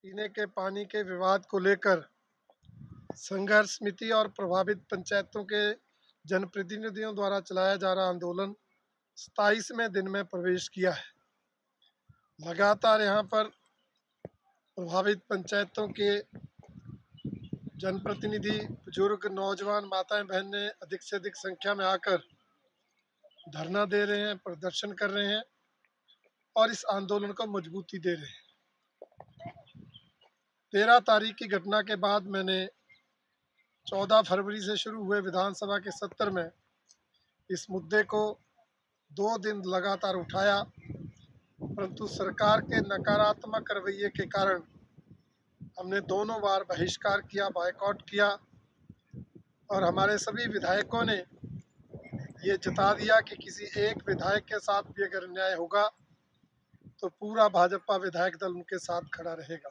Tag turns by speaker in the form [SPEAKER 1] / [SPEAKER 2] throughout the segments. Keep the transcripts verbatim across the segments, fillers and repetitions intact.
[SPEAKER 1] पीने के पानी के विवाद को लेकर संघर्ष समिति और प्रभावित पंचायतों के जनप्रतिनिधियों द्वारा चलाया जा रहा आंदोलन सताईसवें दिन में प्रवेश किया है। लगातार यहाँ पर प्रभावित पंचायतों के जनप्रतिनिधि, बुजुर्ग, नौजवान, माताएं, बहनें अधिक से अधिक संख्या में आकर धरना दे रहे हैं, प्रदर्शन कर रहे हैं और इस आंदोलन को मजबूती दे रहे हैं। तेरह तारीख की घटना के बाद मैंने चौदह फरवरी से शुरू हुए विधानसभा के सत्र में इस मुद्दे को दो दिन लगातार उठाया, परंतु सरकार के नकारात्मक रवैये के कारण हमने दोनों बार बहिष्कार किया, बायकॉट किया और हमारे सभी विधायकों ने ये जता दिया कि किसी एक विधायक के साथ भी अगर अन्याय होगा तो पूरा भाजपा विधायक दल उनके साथ खड़ा रहेगा।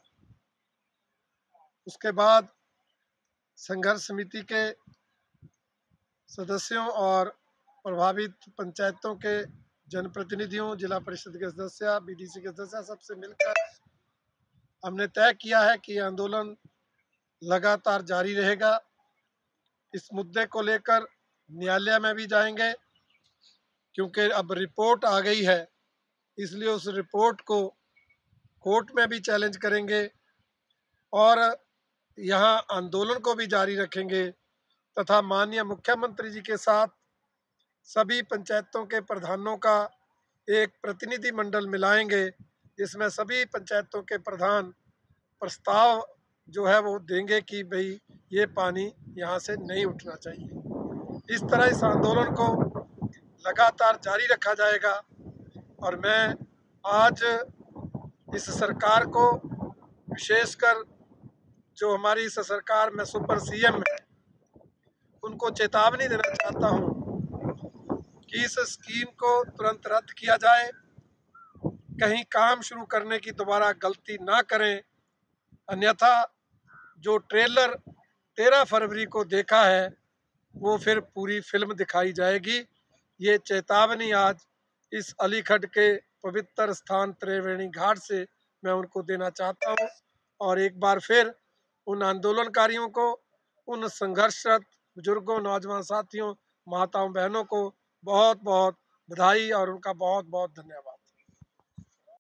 [SPEAKER 1] उसके बाद संघर्ष समिति के सदस्यों और प्रभावित पंचायतों के जनप्रतिनिधियों, जिला परिषद के सदस्य, बीडीसी के सदस्य सबसे मिलकर हमने तय किया है कि आंदोलन लगातार जारी रहेगा। इस मुद्दे को लेकर न्यायालय में भी जाएंगे, क्योंकि अब रिपोर्ट आ गई है, इसलिए उस रिपोर्ट को कोर्ट में भी चैलेंज करेंगे और यहाँ आंदोलन को भी जारी रखेंगे तथा माननीय मुख्यमंत्री जी के साथ सभी पंचायतों के प्रधानों का एक प्रतिनिधि मंडल मिलाएंगे, जिसमें सभी पंचायतों के प्रधान प्रस्ताव जो है वो देंगे कि भाई ये पानी यहाँ से नहीं उठना चाहिए। इस तरह इस आंदोलन को लगातार जारी रखा जाएगा और मैं आज इस सरकार को, विशेषकर जो हमारी इस सरकार में सुपर सीएम है, उनको चेतावनी देना चाहता हूँ कि इस स्कीम को तुरंत रद्द किया जाए, कहीं काम शुरू करने की दोबारा गलती ना करें, अन्यथा जो ट्रेलर तेरह फरवरी को देखा है वो फिर पूरी फिल्म दिखाई जाएगी। ये चेतावनी आज इस अलीगढ़ के पवित्र स्थान त्रिवेणी घाट से मैं उनको देना चाहता हूँ और एक बार फिर उन आंदोलनकारियों को, उन संघर्षरत बुजुर्गों, नौजवान साथियों, माताओं, बहनों को बहुत बहुत बधाई और उनका बहुत बहुत धन्यवाद।